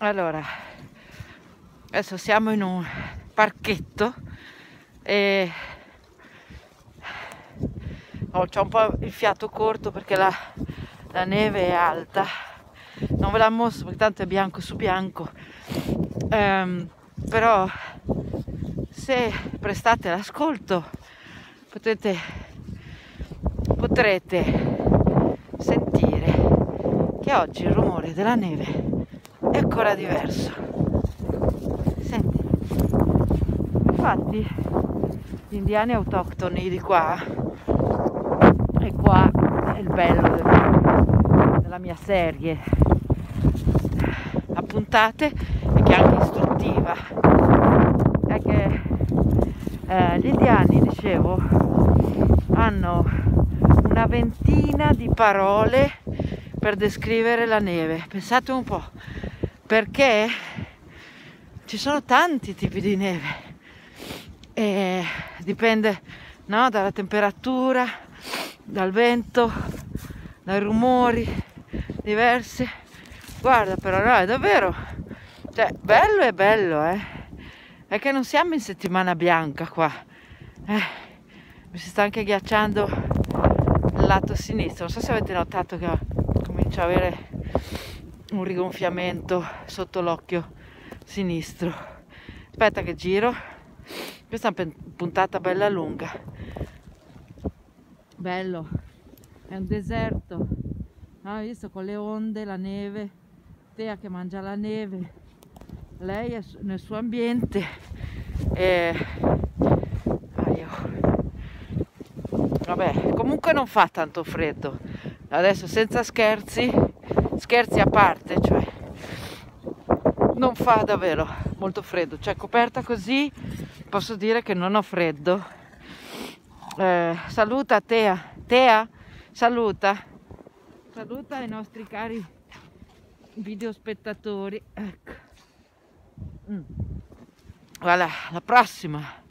Allora, adesso siamo in un parchetto e c'ho un po' il fiato corto perché la neve è alta. Non ve la mostro perché tanto è bianco su bianco, però se prestate l'ascolto potrete sentire che oggi il rumore della neve è ancora diverso. Senti, infatti gli indiani autoctoni di qua, e qua è il bello della mia serie a puntate e che è anche istruttiva, è che gli indiani, dicevo, hanno una ventina di parole per descrivere la neve. Pensate un po', perché ci sono tanti tipi di neve e dipende, no, dalla temperatura, dal vento, dai rumori diversi. Guarda, però no, è davvero, cioè, bello è bello, è che non siamo in settimana bianca qua, mi si sta anche ghiacciando il lato sinistro. Non so se avete notato che comincio a avere un rigonfiamento sotto l'occhio sinistro. Aspetta che giro. Questa è una puntata bella lunga. Bello, è un deserto. Hai visto con le onde, la neve, Tea che mangia la neve, lei è nel suo ambiente e vabbè, comunque non fa tanto freddo. Adesso, senza scherzi a parte, cioè non fa davvero molto freddo, cioè coperta così posso dire che non ho freddo. Saluta Tea, saluta i nostri cari videospettatori, ecco. Voilà, alla prossima.